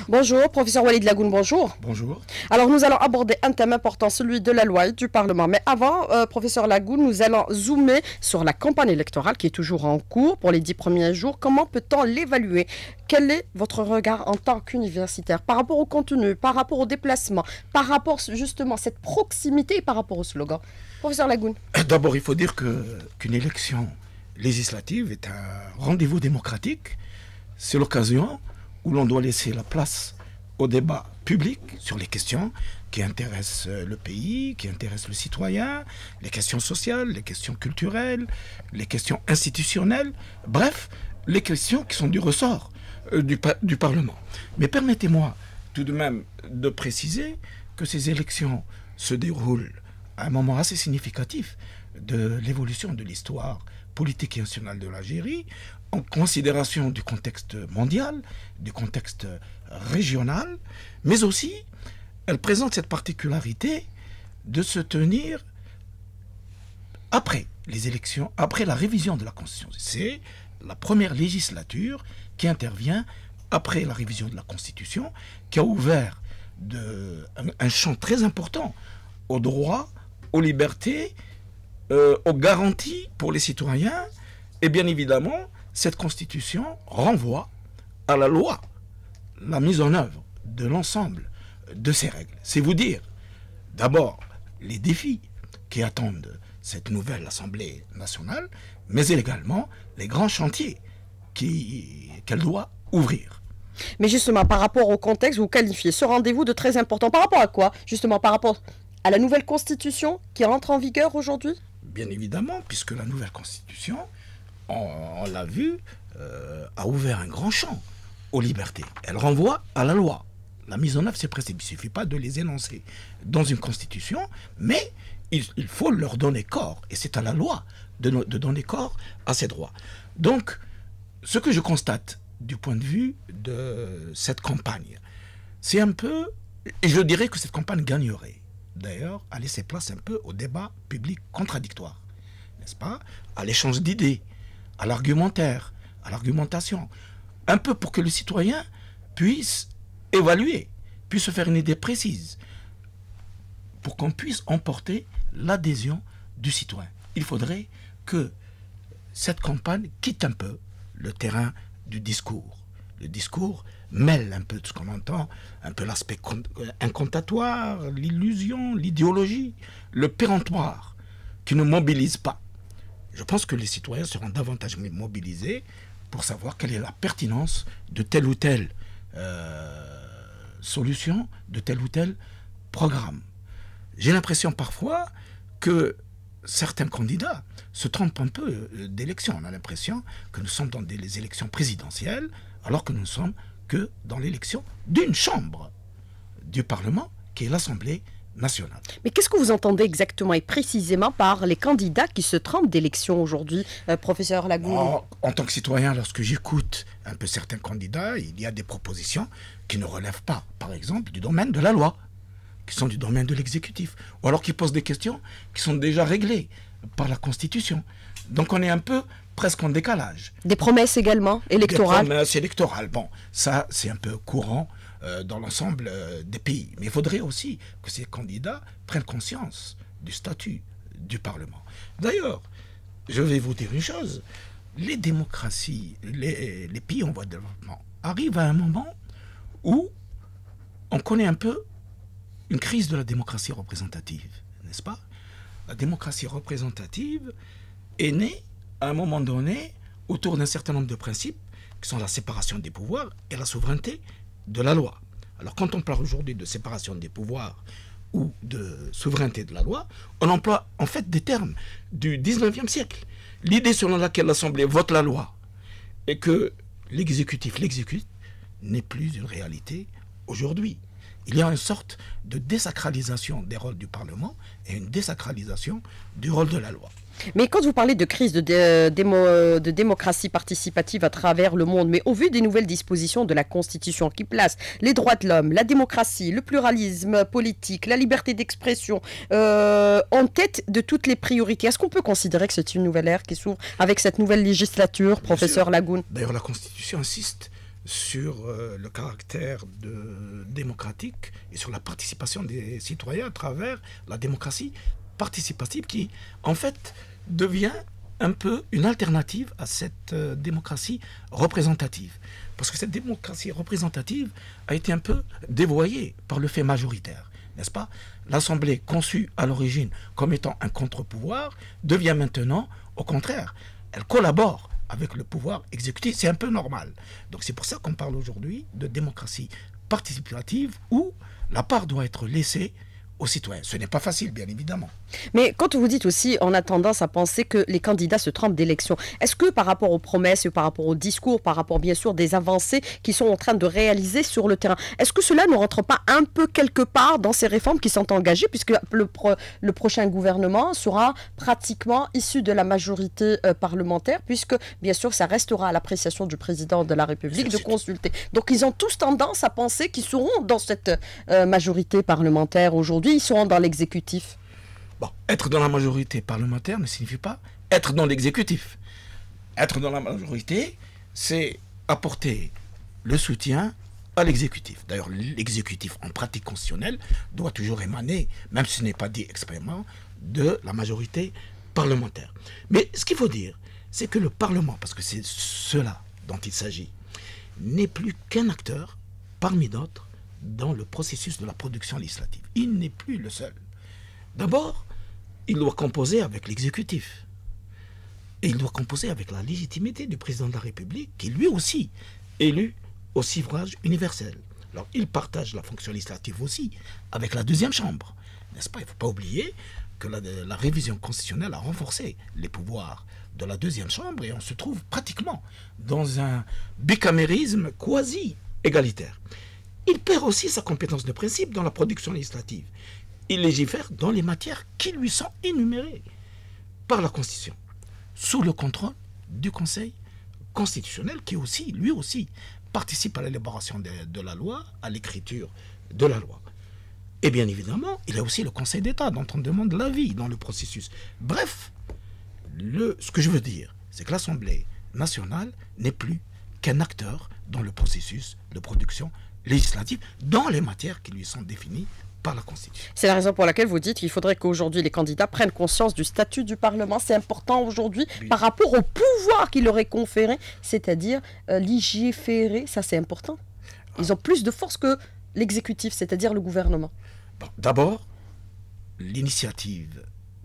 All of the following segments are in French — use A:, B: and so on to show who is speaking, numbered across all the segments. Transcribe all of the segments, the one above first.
A: Bonjour, professeur Walid Lagoun, bonjour.
B: Bonjour.
A: Alors nous allons aborder un thème important, celui de la loi et du Parlement. Mais avant, professeur Lagoun, nous allons zoomer sur la campagne électorale qui est toujours en cours pour les 10 premiers jours. Comment peut-on l'évaluer? Quel est votre regard en tant qu'universitaire par rapport au contenu, par rapport au déplacement, par rapport justement à cette proximité et par rapport au slogan? Professeur Lagoun.
B: D'abord, il faut dire qu'une élection législative est un rendez-vous démocratique. C'est l'occasion où l'on doit laisser la place au débat public sur les questions qui intéressent le pays, qui intéressent le citoyen, les questions sociales, les questions culturelles, les questions institutionnelles, bref, les questions qui sont du ressort du Parlement. Mais permettez-moi tout de même de préciser que ces élections se déroulent à un moment assez significatif de l'évolution de l'histoire politique et nationale de l'Algérie, en considération du contexte mondial, du contexte régional, mais aussi, elle présente cette particularité de se tenir après les élections, après la révision de la Constitution. C'est la première législature qui intervient après la révision de la Constitution, qui a ouvert un champ très important aux droits, aux libertés, aux garanties pour les citoyens. Et bien évidemment, cette Constitution renvoie à la loi la mise en œuvre de l'ensemble de ces règles. C'est vous dire, d'abord, les défis qui attendent cette nouvelle Assemblée nationale, mais également les grands chantiers qu'elle doit ouvrir.
A: Mais justement, par rapport au contexte, vous qualifiez ce rendez-vous de très important. Par rapport à quoi? Justement, par rapport à la nouvelle Constitution qui entre en vigueur aujourd'hui?
B: Bien évidemment, puisque la nouvelle Constitution, on l'a vu, a ouvert un grand champ aux libertés. Elle renvoie à la loi. La mise en œuvre, c'est précis. Il ne suffit pas de les énoncer dans une Constitution, mais il faut leur donner corps. Et c'est à la loi de donner corps à ces droits. Donc, ce que je constate du point de vue de cette campagne, c'est un peu, et je dirais que cette campagne gagnerait, d'ailleurs, à laisser place un peu au débat public contradictoire, n'est-ce pas? À l'échange d'idées, à l'argumentaire, à l'argumentation, un peu pour que le citoyen puisse évaluer, puisse se faire une idée précise, pour qu'on puisse emporter l'adhésion du citoyen. Il faudrait que cette campagne quitte un peu le terrain du discours. Le discours mêle un peu de ce qu'on entend, un peu l'aspect incantatoire, l'illusion, l'idéologie, le péremptoire, qui ne mobilise pas. Je pense que les citoyens seront davantage mobilisés pour savoir quelle est la pertinence de telle ou telle solution, de tel ou tel programme. J'ai l'impression parfois que certains candidats se trompent un peu d'élection. On a l'impression que nous sommes dans des élections présidentielles, alors que nous ne sommes que dans l'élection d'une chambre du Parlement, qui est l'Assemblée nationale.
A: Mais qu'est-ce que vous entendez exactement et précisément par les candidats qui se trompent d'élection aujourd'hui, professeur Lagoun?
B: En tant que citoyen, lorsque j'écoute un peu certains candidats, il y a des propositions qui ne relèvent pas, par exemple, du domaine de la loi, qui sont du domaine de l'exécutif, ou alors qui posent des questions qui sont déjà réglées par la Constitution. Donc on est un peu presque en décalage.
A: Des promesses également électorales?
B: Des promesses électorales, bon, ça c'est un peu courant dans l'ensemble des pays. Mais il faudrait aussi que ces candidats prennent conscience du statut du Parlement. D'ailleurs, je vais vous dire une chose, les démocraties, les pays en voie de développement arrivent à un moment où on connaît un peu une crise de la démocratie représentative, n'est-ce pas? La démocratie représentative est née à un moment donné autour d'un certain nombre de principes qui sont la séparation des pouvoirs et la souveraineté de la loi. Alors quand on parle aujourd'hui de séparation des pouvoirs ou de souveraineté de la loi, on emploie en fait des termes du 19e siècle. L'idée selon laquelle l'Assemblée vote la loi et que l'exécutif l'exécute n'est plus une réalité aujourd'hui. Il y a une sorte de désacralisation des rôles du Parlement et une désacralisation du rôle de la loi.
A: Mais quand vous parlez de crise de démocratie participative à travers le monde, mais au vu des nouvelles dispositions de la Constitution qui placent les droits de l'homme, la démocratie, le pluralisme politique, la liberté d'expression en tête de toutes les priorités, est-ce qu'on peut considérer que c'est une nouvelle ère qui s'ouvre avec cette nouvelle législature, professeur Lagoun?
B: D'ailleurs, la Constitution insiste sur le caractère démocratique et sur la participation des citoyens à travers la démocratie participative qui, en fait, devient un peu une alternative à cette démocratie représentative. Parce que cette démocratie représentative a été un peu dévoyée par le fait majoritaire, n'est-ce pas? L'Assemblée, conçue à l'origine comme étant un contre-pouvoir, devient maintenant, au contraire, elle collabore avec le pouvoir exécutif, c'est un peu normal. Donc c'est pour ça qu'on parle aujourd'hui de démocratie participative où la part doit être laissée aux citoyens. Ce n'est pas facile, bien évidemment.
A: Mais quand vous dites aussi, on a tendance à penser que les candidats se trompent d'élection, est-ce que par rapport aux promesses, par rapport aux discours, par rapport bien sûr des avancées qu'ils sont en train de réaliser sur le terrain, est-ce que cela ne rentre pas un peu quelque part dans ces réformes qui sont engagées, puisque le prochain gouvernement sera pratiquement issu de la majorité parlementaire, puisque bien sûr ça restera à l'appréciation du président de la République de consulter. Donc ils ont tous tendance à penser qu'ils seront dans cette majorité parlementaire aujourd'hui, ils seront dans l'exécutif.
B: Bon, être dans la majorité parlementaire ne signifie pas être dans l'exécutif. Être dans la majorité, c'est apporter le soutien à l'exécutif. D'ailleurs, l'exécutif en pratique constitutionnelle doit toujours émaner, même si ce n'est pas dit expressément, de la majorité parlementaire. Mais ce qu'il faut dire, c'est que le Parlement, parce que c'est cela dont il s'agit, n'est plus qu'un acteur parmi d'autres dans le processus de la production législative. Il n'est plus le seul. D'abord, il doit composer avec l'exécutif. Et il doit composer avec la légitimité du président de la République, qui lui aussi élu au suffrage universel. Alors, il partage la fonction législative aussi avec la deuxième chambre. N'est-ce pas? Il ne faut pas oublier que la révision constitutionnelle a renforcé les pouvoirs de la deuxième chambre et on se trouve pratiquement dans un bicamérisme quasi égalitaire. Il perd aussi sa compétence de principe dans la production législative. Il légifère dans les matières qui lui sont énumérées par la Constitution, sous le contrôle du Conseil constitutionnel qui aussi, lui aussi, participe à l'élaboration de la loi, à l'écriture de la loi. Et bien évidemment, il y a aussi le Conseil d'État dont on demande l'avis dans le processus. Bref, ce que je veux dire, c'est que l'Assemblée nationale n'est plus qu'un acteur dans le processus de production législative dans les matières qui lui sont définies par la Constitution.
A: C'est la raison pour laquelle vous dites qu'il faudrait qu'aujourd'hui les candidats prennent conscience du statut du Parlement. C'est important aujourd'hui par rapport au pouvoir qu'il leur est conféré, c'est-à-dire légiférer, ça c'est important. Ils ont plus de force que l'exécutif, c'est-à-dire le gouvernement.
B: Bon, d'abord, l'initiative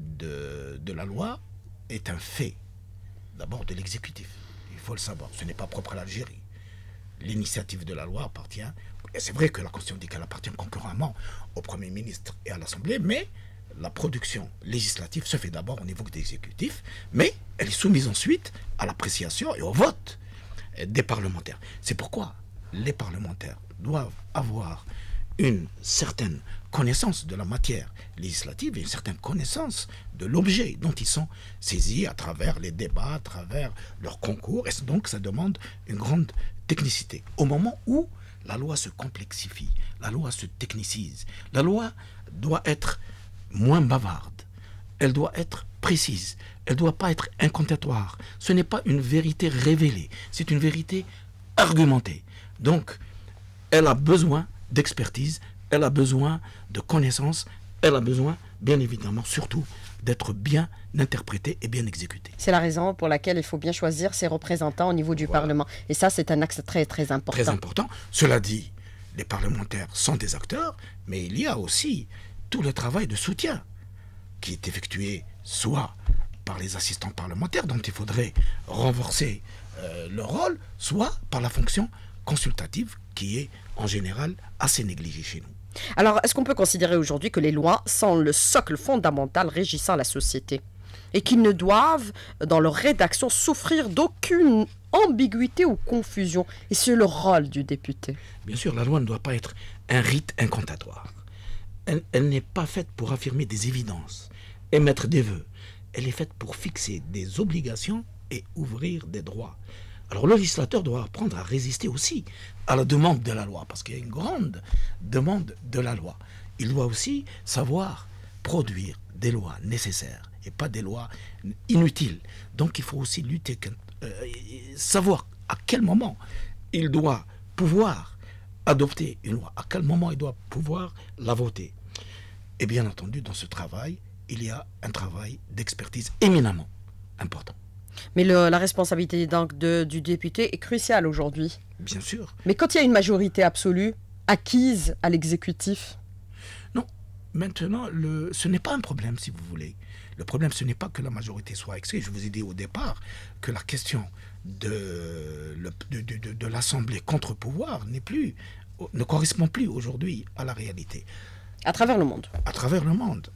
B: de la loi est un fait, d'abord de l'exécutif. Il faut le savoir, ce n'est pas propre à l'Algérie. L'initiative de la loi appartient, et c'est vrai que la Constitution dit qu'elle appartient concurremment au Premier ministre et à l'Assemblée, mais la production législative se fait d'abord au niveau de l'exécutif, mais elle est soumise ensuite à l'appréciation et au vote des parlementaires. C'est pourquoi les parlementaires doivent avoir une certaine connaissance de la matière législative et une certaine connaissance de l'objet dont ils sont saisis à travers les débats, à travers leurs concours, et donc ça demande une grande technicité. Au moment où la loi se complexifie, la loi se technicise, la loi doit être moins bavarde, elle doit être précise, elle ne doit pas être incantatoire. Ce n'est pas une vérité révélée, c'est une vérité argumentée. Donc, elle a besoin d'expertise, elle a besoin de connaissances, elle a besoin, bien évidemment, surtout, d'être bien interprétée et bien exécutée.
A: C'est la raison pour laquelle il faut bien choisir ses représentants au niveau du Parlement. Et ça, c'est un axe très, très important.
B: Très important. Cela dit, les parlementaires sont des acteurs, mais il y a aussi tout le travail de soutien qui est effectué soit par les assistants parlementaires, dont il faudrait renforcer le rôle, soit par la fonction consultative qui est en général assez négligée chez nous.
A: Alors, est-ce qu'on peut considérer aujourd'hui que les lois sont le socle fondamental régissant la société et qu'ils ne doivent, dans leur rédaction, souffrir d'aucune ambiguïté ou confusion? Et c'est le rôle du député.
B: Bien sûr, la loi ne doit pas être un rite incantatoire. Elle n'est pas faite pour affirmer des évidences, émettre des vœux. Elle est faite pour fixer des obligations et ouvrir des droits. Alors le législateur doit apprendre à résister aussi à la demande de la loi, parce qu'il y a une grande demande de la loi. Il doit aussi savoir produire des lois nécessaires et pas des lois inutiles. Donc il faut aussi lutter, savoir à quel moment il doit pouvoir adopter une loi, à quel moment il doit pouvoir la voter. Et bien entendu, dans ce travail, il y a un travail d'expertise éminemment important.
A: Mais la responsabilité donc du député est cruciale aujourd'hui.
B: Bien sûr.
A: Mais quand il y a une majorité absolue acquise à l'exécutif?
B: Non, maintenant, ce n'est pas un problème, si vous voulez. Le problème, ce n'est pas que la majorité soit exclue. Je vous ai dit au départ que la question de l'Assemblée contre-pouvoir ne correspond plus aujourd'hui à la réalité.
A: À travers le monde.
B: À travers le monde.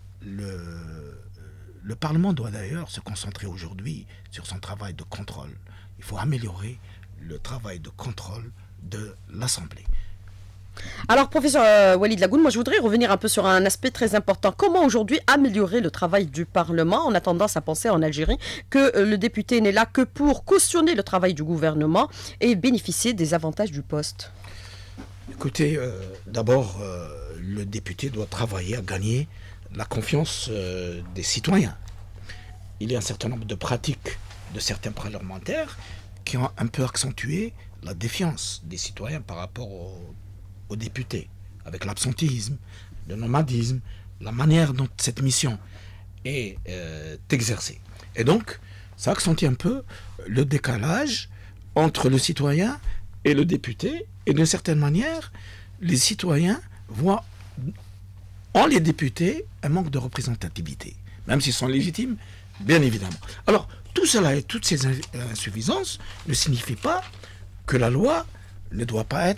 B: Le Parlement doit d'ailleurs se concentrer aujourd'hui sur son travail de contrôle. Il faut améliorer le travail de contrôle de l'Assemblée.
A: Alors, professeur Walid Lagoune, moi je voudrais revenir un peu sur un aspect très important. Comment aujourd'hui améliorer le travail du Parlement? On a tendance à penser en Algérie que le député n'est là que pour cautionner le travail du gouvernement et bénéficier des avantages du poste.
B: Écoutez, d'abord, le député doit travailler à gagner la confiance des citoyens. Il y a un certain nombre de pratiques de certains parlementaires qui ont un peu accentué la défiance des citoyens par rapport aux députés, avec l'absentéisme, le nomadisme, la manière dont cette mission est exercée. Et donc, ça accentue un peu le décalage entre le citoyen et le député, et d'une certaine manière, les citoyens voient en les députés un manque de représentativité, même s'ils sont légitimes, bien évidemment. Alors, tout cela et toutes ces insuffisances ne signifient pas que la loi ne doit pas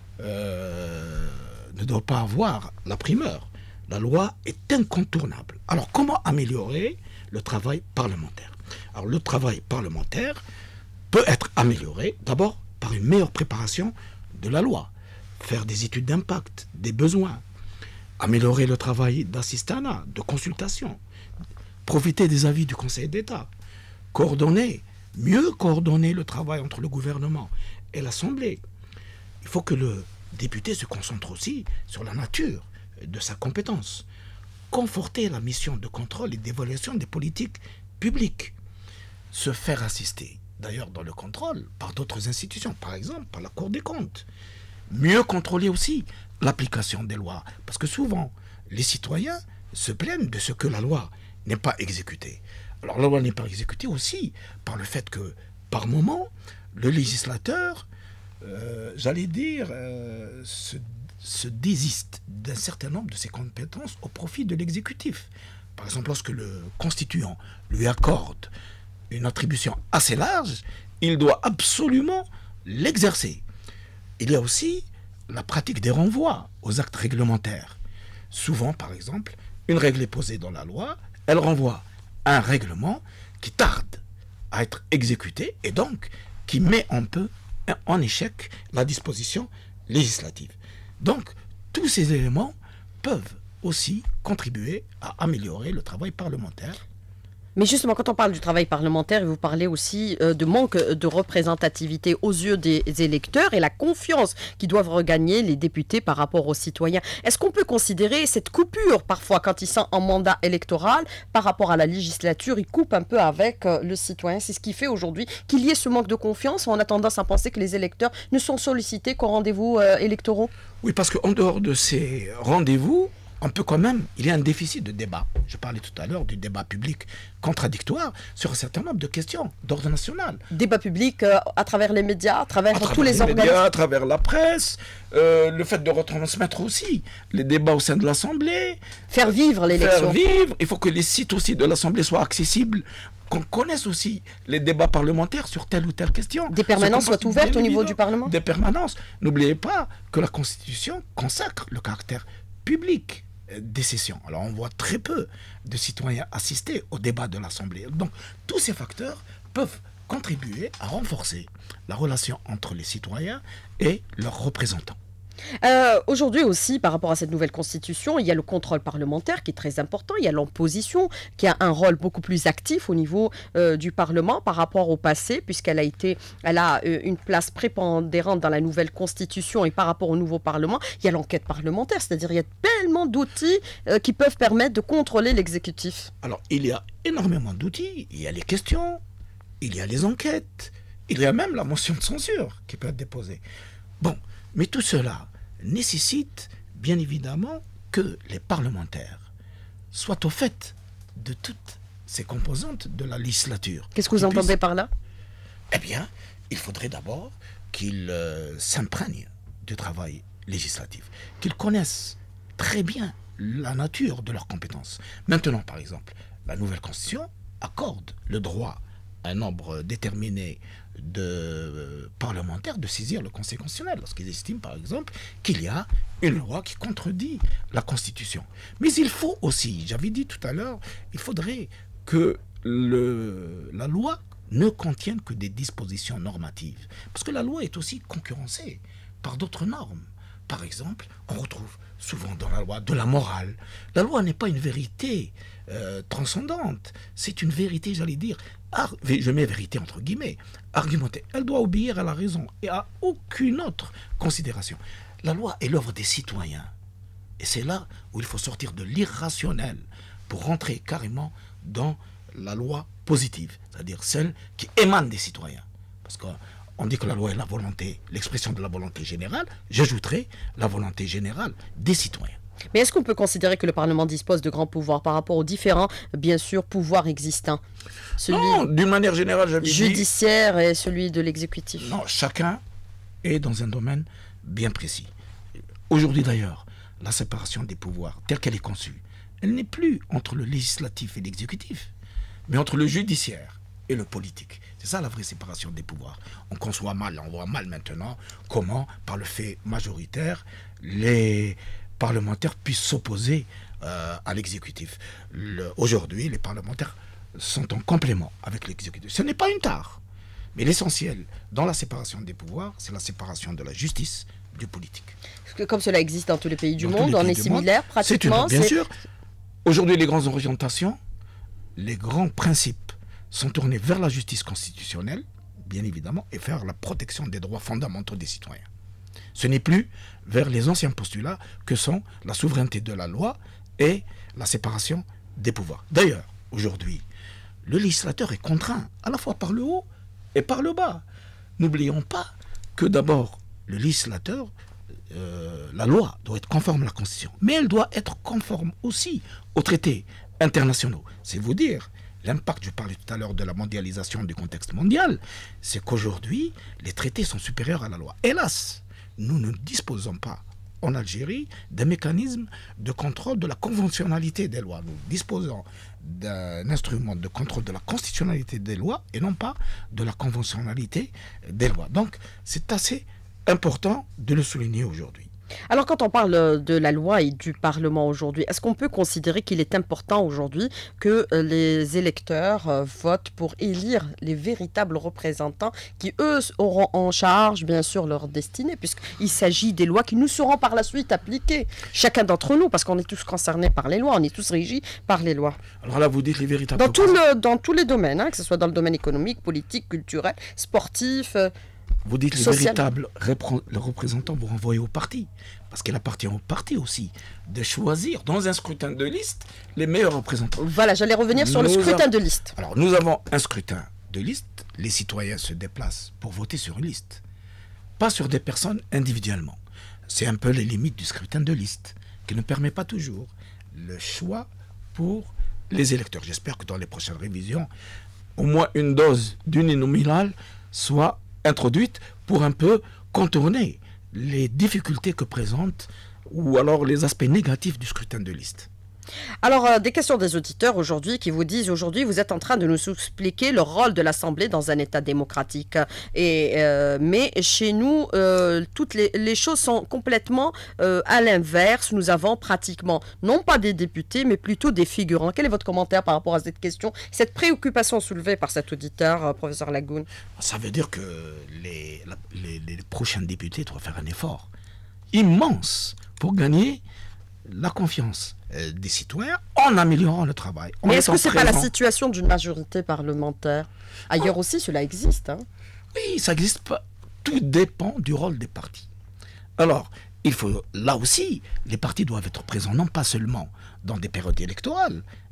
B: avoir la primeur. La loi est incontournable. Alors, comment améliorer le travail parlementaire? Alors, le travail parlementaire peut être amélioré d'abord par une meilleure préparation de la loi, faire des études d'impact, des besoins, améliorer le travail d'assistanat, de consultation, profiter des avis du Conseil d'État, mieux coordonner le travail entre le gouvernement et l'Assemblée. Il faut que le député se concentre aussi sur la nature de sa compétence, conforter la mission de contrôle et d'évaluation des politiques publiques, se faire assister, d'ailleurs dans le contrôle, par d'autres institutions, par exemple par la Cour des comptes, mieux contrôler aussi l'application des lois, parce que souvent, les citoyens se plaignent de ce que la loi n'est pas exécutée. Alors la loi n'est pas exécutée aussi par le fait que, par moment, le législateur, se désiste d'un certain nombre de ses compétences au profit de l'exécutif. Par exemple, lorsque le constituant lui accorde une attribution assez large, il doit absolument l'exercer. Il y a aussi la pratique des renvois aux actes réglementaires. Souvent, par exemple, une règle est posée dans la loi, elle renvoie à un règlement qui tarde à être exécuté et donc qui met un peu en échec la disposition législative. Donc, tous ces éléments peuvent aussi contribuer à améliorer le travail parlementaire.
A: Mais justement, quand on parle du travail parlementaire, vous parlez aussi de manque de représentativité aux yeux des électeurs et la confiance qu'ils doivent regagner les députés par rapport aux citoyens. Est-ce qu'on peut considérer cette coupure, parfois, quand ils sont en mandat électoral, par rapport à la législature, ils coupent un peu avec le citoyen? C'est ce qui fait aujourd'hui qu'il y ait ce manque de confiance. On a tendance à penser que les électeurs ne sont sollicités qu'aux rendez-vous électoraux.
B: Oui, parce qu'en dehors de ces rendez-vous, il y a un déficit de débat. Je parlais tout à l'heure du débat public contradictoire sur un certain nombre de questions d'ordre national.
A: Débat public à travers les médias, à travers tous les organismes.
B: À travers la presse, le fait de retransmettre aussi les débats au sein de l'Assemblée.
A: Faire vivre l'élection.
B: Il faut que les sites aussi de l'Assemblée soient accessibles, qu'on connaisse aussi les débats parlementaires sur telle ou telle question.
A: Des permanences soient ouvertes au niveau du Parlement.
B: Des permanences. N'oubliez pas que la Constitution consacre le caractère public des sessions. Alors on voit très peu de citoyens assister au débat de l'Assemblée. Donc tous ces facteurs peuvent contribuer à renforcer la relation entre les citoyens et leurs représentants.
A: Aujourd'hui aussi, par rapport à cette nouvelle constitution, il y a le contrôle parlementaire qui est très important, il y a l'opposition qui a un rôle beaucoup plus actif au niveau du Parlement par rapport au passé, puisqu'elle a une place prépondérante dans la nouvelle constitution et par rapport au nouveau Parlement, il y a l'enquête parlementaire, c'est-à-dire il y a tellement d'outils qui peuvent permettre de contrôler l'exécutif.
B: Alors il y a énormément d'outils, il y a les questions, il y a les enquêtes, Il y a même la motion de censure qui peut être déposée. Bon, mais tout cela nécessite bien évidemment que les parlementaires soient au fait de toutes ces composantes de la législature.
A: Qu'est-ce que vous entendez par là?
B: Eh bien, il faudrait d'abord qu'ils s'imprègnent du travail législatif, qu'ils connaissent très bien la nature de leurs compétences. Maintenant, par exemple, la nouvelle Constitution accorde le droit à un nombre déterminé de parlementaires de saisir le Conseil constitutionnel lorsqu'ils estiment, par exemple, qu'il y a une loi qui contredit la Constitution. Mais il faut aussi, j'avais dit tout à l'heure, il faudrait que la loi ne contienne que des dispositions normatives. Parce que la loi est aussi concurrencée par d'autres normes. Par exemple, on retrouve souvent dans la loi de la morale. La loi n'est pas une vérité transcendante. C'est une vérité, j'allais dire, je mets vérité entre guillemets, argumentée. Elle doit obéir à la raison et à aucune autre considération. La loi est l'œuvre des citoyens. Et c'est là où il faut sortir de l'irrationnel pour rentrer carrément dans la loi positive, c'est-à-dire celle qui émane des citoyens. Parce qu'on dit que la loi est la volonté, l'expression de la volonté générale, j'ajouterai la volonté générale des citoyens.
A: Mais est-ce qu'on peut considérer que le Parlement dispose de grands pouvoirs par rapport aux différents, bien sûr, pouvoirs existants?
B: Non, d'une manière générale, j'avais dit...
A: Judiciaire et celui de l'exécutif.
B: Non, chacun est dans un domaine bien précis. Aujourd'hui d'ailleurs, la séparation des pouvoirs, telle qu'elle est conçue, elle n'est plus entre le législatif et l'exécutif, mais entre le judiciaire et le politique. C'est ça la vraie séparation des pouvoirs. On conçoit mal, on voit mal maintenant comment, par le fait majoritaire, les parlementaires puissent s'opposer à l'exécutif. Aujourd'hui, les parlementaires sont en complément avec l'exécutif. Ce n'est pas une tare. Mais l'essentiel dans la séparation des pouvoirs, c'est la séparation de la justice du politique.
A: Comme cela existe dans tous les pays du monde, on est similaire pratiquement.
B: Bien sûr. Aujourd'hui, les grandes orientations, les grands principes sont tournés vers la justice constitutionnelle, bien évidemment, et vers la protection des droits fondamentaux des citoyens. Ce n'est plus vers les anciens postulats que sont la souveraineté de la loi et la séparation des pouvoirs. D'ailleurs, aujourd'hui, le législateur est contraint à la fois par le haut et par le bas. N'oublions pas que d'abord, le législateur, la loi doit être conforme à la Constitution, mais elle doit être conforme aussi aux traités internationaux. C'est vous dire l'impact, je parlais tout à l'heure de la mondialisation du contexte mondial, c'est qu'aujourd'hui, les traités sont supérieurs à la loi. Hélas, nous ne disposons pas en Algérie d'un mécanisme de contrôle de la conventionnalité des lois. Nous disposons d'un instrument de contrôle de la constitutionnalité des lois et non pas de la conventionnalité des lois. Donc, c'est assez important de le souligner aujourd'hui.
A: Alors quand on parle de la loi et du Parlement aujourd'hui, est-ce qu'on peut considérer qu'il est important aujourd'hui que les électeurs votent pour élire les véritables représentants qui, eux, auront en charge, bien sûr, leur destinée, puisqu'il s'agit des lois qui nous seront par la suite appliquées, chacun d'entre nous, parce qu'on est tous concernés par les lois, on est tous régis par les lois.
B: Alors là, vous dites les véritables
A: dans tous les domaines, hein, que ce soit dans le domaine économique, politique, culturel, sportif...
B: Vous dites les véritables représentants vous renvoyer au parti. Parce qu'il appartient au parti aussi de choisir dans un scrutin de liste les meilleurs représentants.
A: Voilà, j'allais revenir sur le scrutin de liste.
B: Alors nous avons un scrutin de liste. Les citoyens se déplacent pour voter sur une liste. Pas sur des personnes individuellement. C'est un peu les limites du scrutin de liste qui ne permet pas toujours le choix pour les électeurs. J'espère que dans les prochaines révisions, au moins une dose d'uninominal soit introduite pour un peu contourner les difficultés que présentent ou alors les aspects négatifs du scrutin de liste.
A: Alors, des questions des auditeurs aujourd'hui qui vous disent aujourd'hui vous êtes en train de nous expliquer le rôle de l'Assemblée dans un État démocratique. Mais chez nous, toutes les choses sont complètement à l'inverse. Nous avons pratiquement, non pas des députés, mais plutôt des figurants. Quel est votre commentaire par rapport à cette question, cette préoccupation soulevée par cet auditeur, professeur Lagoun?
B: Ça veut dire que les prochains députés doivent faire un effort immense pour gagner la confiance des citoyens en améliorant le travail.
A: Mais est-ce que ce n'est pas la situation d'une majorité parlementaire? Ailleurs aussi, cela existe. Hein?
B: Oui, ça existe pas. Tout dépend du rôle des partis. Alors, il faut, là aussi, les partis doivent être présents non pas seulement dans des périodes électorales,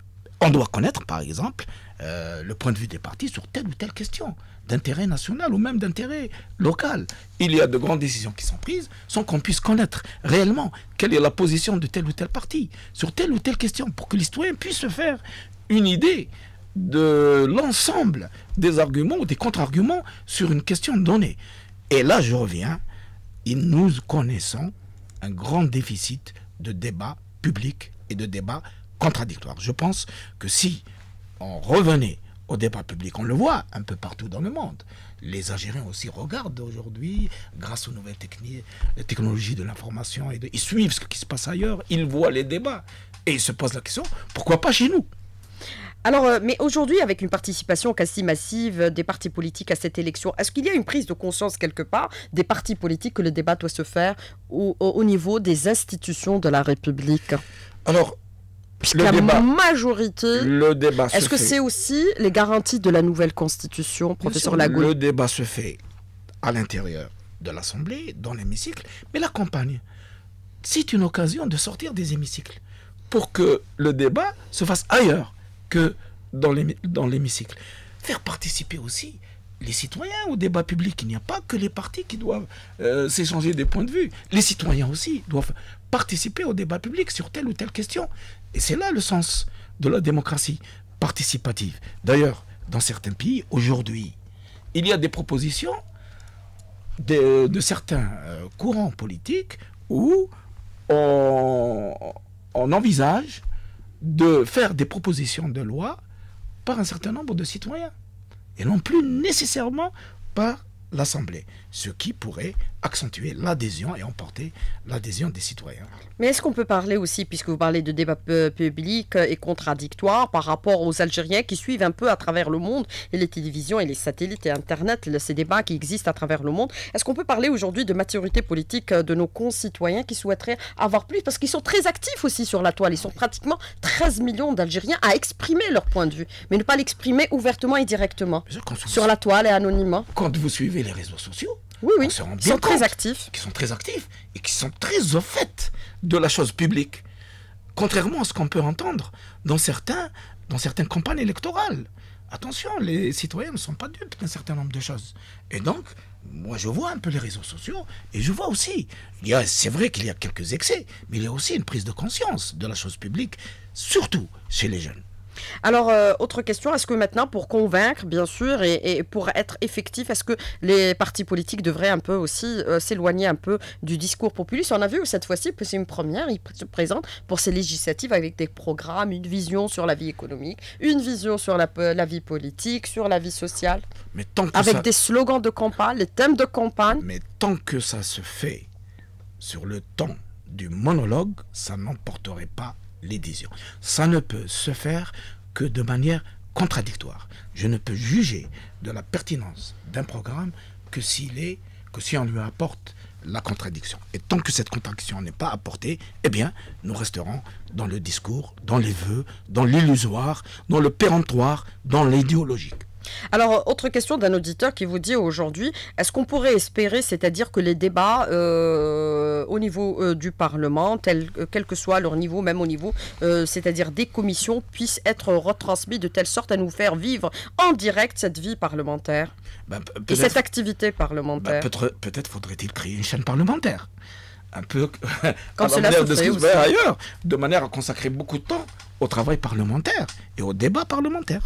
B: On doit connaître, par exemple, le point de vue des partis sur telle ou telle question, d'intérêt national ou même d'intérêt local. Il y a de grandes décisions qui sont prises sans qu'on puisse connaître réellement quelle est la position de tel ou tel parti sur telle ou telle question, pour que les citoyens puissent se faire une idée de l'ensemble des arguments ou des contre-arguments sur une question donnée. Et là, je reviens, et nous connaissons un grand déficit de débat public et de débat contradictoire. Je pense que si on revenait au débat public, on le voit un peu partout dans le monde. Les Algériens aussi regardent aujourd'hui, grâce aux nouvelles technologies de l'information, ils suivent ce qui se passe ailleurs, ils voient les débats et ils se posent la question, pourquoi pas chez nous?
A: Alors, mais aujourd'hui, avec une participation quasi massive des partis politiques à cette élection, est-ce qu'il y a une prise de conscience quelque part des partis politiques que le débat doit se faire au niveau des institutions de la République?
B: Alors,
A: la majorité,
B: le débat
A: est-ce que c'est aussi les garanties de la nouvelle Constitution, professeur Lagoune?
B: Le débat se fait à l'intérieur de l'Assemblée, dans l'hémicycle, mais la campagne, c'est une occasion de sortir des hémicycles pour que le débat se fasse ailleurs que dans l'hémicycle. Faire participer aussi les citoyens au débat public. Il n'y a pas que les partis qui doivent s'échanger des points de vue. Les citoyens aussi doivent participer au débat public sur telle ou telle question. Et c'est là le sens de la démocratie participative. D'ailleurs, dans certains pays, aujourd'hui, il y a des propositions de certains courants politiques où on envisage de faire des propositions de loi par un certain nombre de citoyens et non plus nécessairement par l'Assemblée, ce qui pourrait accentuer l'adhésion et emporter l'adhésion des citoyens.
A: Mais est-ce qu'on peut parler aussi, puisque vous parlez de débat public et contradictoire par rapport aux Algériens qui suivent un peu à travers le monde, et les télévisions et les satellites et Internet, ces débats qui existent à travers le monde, est-ce qu'on peut parler aujourd'hui de maturité politique de nos concitoyens qui souhaiteraient avoir plus, parce qu'ils sont très actifs aussi sur la toile, ils sont pratiquement 13 millions d'Algériens à exprimer leur point de vue, mais ne pas l'exprimer ouvertement et directement, sur la toile et anonymement.
B: Quand vous suivez les réseaux sociaux,
A: oui, ils sont très actifs.
B: Qui sont très actifs et qui sont très au fait de la chose publique. Contrairement à ce qu'on peut entendre dans certaines campagnes électorales. Attention, les citoyens ne sont pas dupes d'un certain nombre de choses. Et donc, moi je vois un peu les réseaux sociaux et je vois aussi, c'est vrai qu'il y a quelques excès, mais il y a aussi une prise de conscience de la chose publique, surtout chez les jeunes.
A: Alors, autre question, est-ce que maintenant, pour convaincre, bien sûr, et pour être effectif, est-ce que les partis politiques devraient un peu aussi s'éloigner un peu du discours populiste? On a vu cette fois-ci, c'est une première, ils se présentent pour ces législatives avec des programmes, une vision sur la vie économique, une vision sur la vie politique, sur la vie sociale,
B: mais tant que
A: avec des slogans de campagne, les thèmes de campagne.
B: Mais tant que ça se fait sur le temps du monologue, ça n'emporterait pas l'adhésion. Ça ne peut se faire que de manière contradictoire. Je ne peux juger de la pertinence d'un programme que si on lui apporte la contradiction. Et tant que cette contradiction n'est pas apportée, eh bien, nous resterons dans le discours, dans les vœux, dans l'illusoire, dans le péremptoire, dans l'idéologique.
A: Alors, autre question d'un auditeur qui vous dit aujourd'hui, est-ce qu'on pourrait espérer, c'est-à-dire que les débats au niveau du Parlement, quel que soit leur niveau, même au niveau, c'est-à-dire des commissions, puissent être retransmis de telle sorte à nous faire vivre en direct cette vie parlementaire et cette activité parlementaire?
B: Peut-être faudrait-il créer une chaîne parlementaire, un peu
A: comme cela se fait aussi
B: ailleurs, de manière à consacrer beaucoup de temps au travail parlementaire et au débat parlementaire.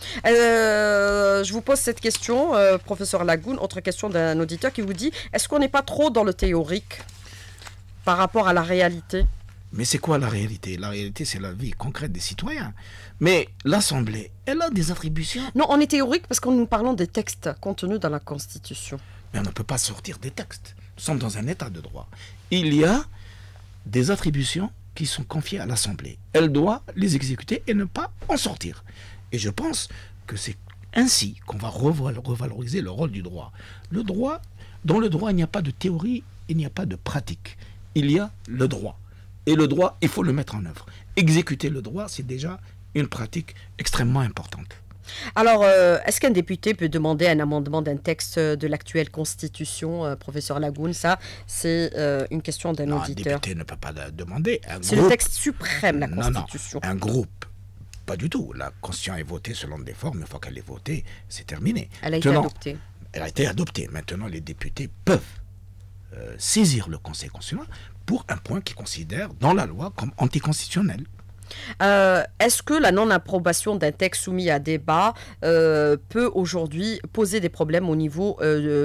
A: Je vous pose cette question, professeur Lagoune, autre question d'un auditeur qui vous dit, est-ce qu'on n'est pas trop dans le théorique par rapport à la réalité?
B: Mais c'est quoi la réalité? La réalité, c'est la vie concrète des citoyens. Mais l'Assemblée, elle a des attributions.
A: Non, on est théorique parce que nous parlons des textes contenus dans la Constitution.
B: Mais on ne peut pas sortir des textes. Nous sommes dans un état de droit. Il y a des attributions qui sont confiées à l'Assemblée. Elle doit les exécuter et ne pas en sortir. Et je pense que c'est ainsi qu'on va revaloriser le rôle du droit. Le droit, dans le droit, il n'y a pas de théorie, il n'y a pas de pratique. Il y a le droit. Et le droit, il faut le mettre en œuvre. Exécuter le droit, c'est déjà une pratique extrêmement importante.
A: Alors, est-ce qu'un député peut demander un amendement d'un texte de l'actuelle Constitution, professeur Lagoune? Ça, c'est une question d'un auditeur.
B: Un député ne peut pas demander.
A: C'est le texte suprême, la Constitution.
B: Non, un groupe Pas du tout. La Constitution est votée selon des formes. Une fois qu'elle est votée, c'est terminé.
A: Elle a été adoptée.
B: Elle a été adoptée. Maintenant, les députés peuvent saisir le Conseil constitutionnel pour un point qu'ils considèrent dans la loi comme anticonstitutionnel.
A: Est-ce que la non-approbation d'un texte soumis à débat peut aujourd'hui poser des problèmes au niveau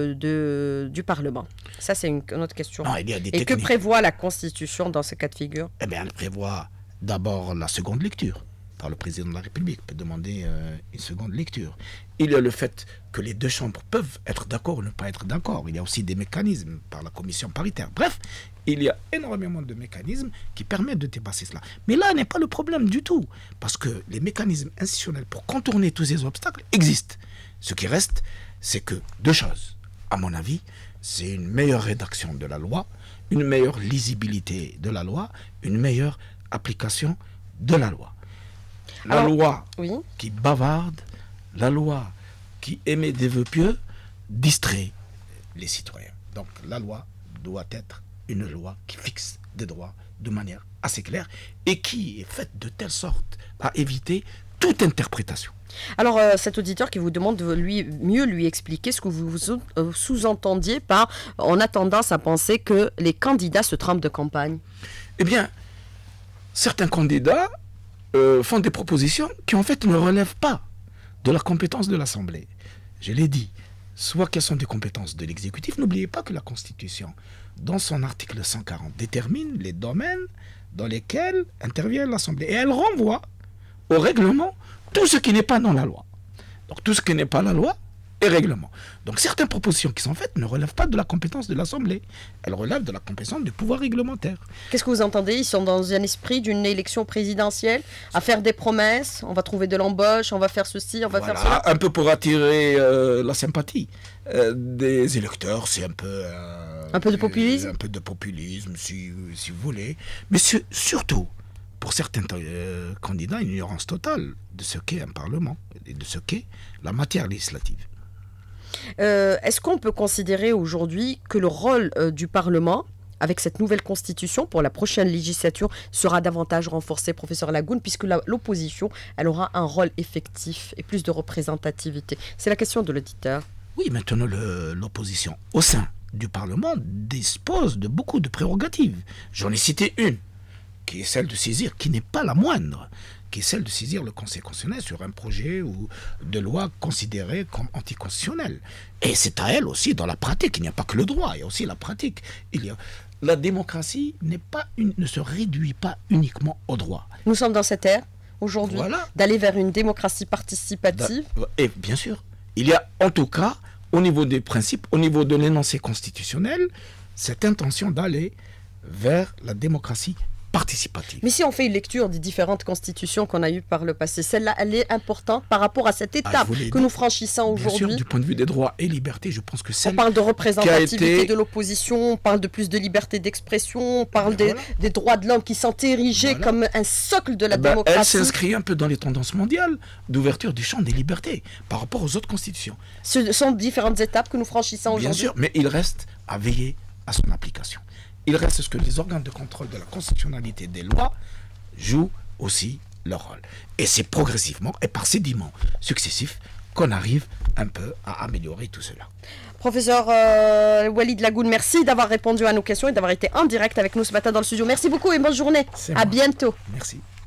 A: du Parlement? Ça, c'est une autre question.
B: Non, il y a des
A: Et
B: techniques.
A: que prévoit la Constitution dans ce cas de figure?
B: Eh bien, elle prévoit d'abord la seconde lecture par le président de la République, peut demander une seconde lecture. Il y a le fait que les deux chambres peuvent être d'accord ou ne pas être d'accord. Il y a aussi des mécanismes par la commission paritaire. Bref, il y a énormément de mécanismes qui permettent de dépasser cela. Mais là n'est pas le problème du tout, parce que les mécanismes institutionnels pour contourner tous ces obstacles existent. Ce qui reste, c'est que deux choses, à mon avis, c'est une meilleure rédaction de la loi, une meilleure lisibilité de la loi, une meilleure application de la loi. La loi qui bavarde, la loi qui émet des vœux pieux, distrait les citoyens. Donc la loi doit être une loi qui fixe des droits de manière assez claire et qui est faite de telle sorte à éviter toute interprétation.
A: Alors, cet auditeur qui vous demande de mieux lui expliquer ce que vous sous-entendiez par « on a tendance à penser que les candidats se trompent de campagne ».
B: Eh bien, certains candidats font des propositions qui en fait ne relèvent pas de la compétence de l'Assemblée. Je l'ai dit, soit qu'elles sont des compétences de l'exécutif. N'oubliez pas que la Constitution, dans son article 140, détermine les domaines dans lesquels intervient l'Assemblée. Et elle renvoie au règlement tout ce qui n'est pas dans la loi. Donc tout ce qui n'est pas la loi est règlement. Donc certaines propositions qui sont faites ne relèvent pas de la compétence de l'Assemblée. Elles relèvent de la compétence du pouvoir réglementaire.
A: Qu'est-ce que vous entendez? Ils sont dans un esprit d'une élection présidentielle, à faire des promesses, on va trouver de l'embauche, on va faire ceci, on va faire cela.
B: Un peu pour attirer la sympathie des électeurs, c'est un peu...
A: un peu de populisme?
B: Un peu de populisme, si vous voulez. Mais surtout, pour certains candidats, une ignorance totale de ce qu'est un Parlement et de ce qu'est la matière législative.
A: Est-ce qu'on peut considérer aujourd'hui que le rôle du Parlement, avec cette nouvelle constitution pour la prochaine législature, sera davantage renforcé, professeur Lagoune, puisque l'opposition, elle aura un rôle effectif et plus de représentativité? C'est la question de l'auditeur.
B: Oui, maintenant l'opposition au sein du Parlement dispose de beaucoup de prérogatives. J'en ai cité une, qui est celle de saisir, qui n'est pas la moindre, qui est celle de saisir le Conseil constitutionnel sur un projet ou de loi considéré comme anticonstitutionnel. Et c'est à elle aussi, dans la pratique, il n'y a pas que le droit, il y a aussi la pratique. La démocratie ne se réduit pas uniquement au droit.
A: Nous sommes dans cette ère, aujourd'hui, d'aller vers une démocratie participative.
B: Et bien sûr, il y a en tout cas, au niveau des principes, au niveau de l'énoncé constitutionnel, cette intention d'aller vers la démocratie participative.
A: Mais si on fait une lecture des différentes constitutions qu'on a eues par le passé, celle-là, elle est importante par rapport à cette étape que nous franchissons aujourd'hui.
B: Bien sûr, du point de vue des droits et libertés, je pense que
A: on parle de représentativité de l'opposition, on parle de plus de liberté d'expression, on parle des droits de l'homme qui sont érigés comme un socle de la démocratie.
B: Elle s'inscrit un peu dans les tendances mondiales d'ouverture du champ des libertés par rapport aux autres constitutions.
A: Ce sont différentes étapes que nous franchissons aujourd'hui.
B: Bien sûr, mais il reste à veiller à son application. Il reste que les organes de contrôle de la constitutionnalité des lois jouent aussi leur rôle. Et c'est progressivement et par sédiments successifs qu'on arrive un peu à améliorer tout cela.
A: Professeur Walid Lagoune, merci d'avoir répondu à nos questions et d'avoir été en direct avec nous ce matin dans le studio. Merci beaucoup et bonne journée. À bientôt.
B: Merci.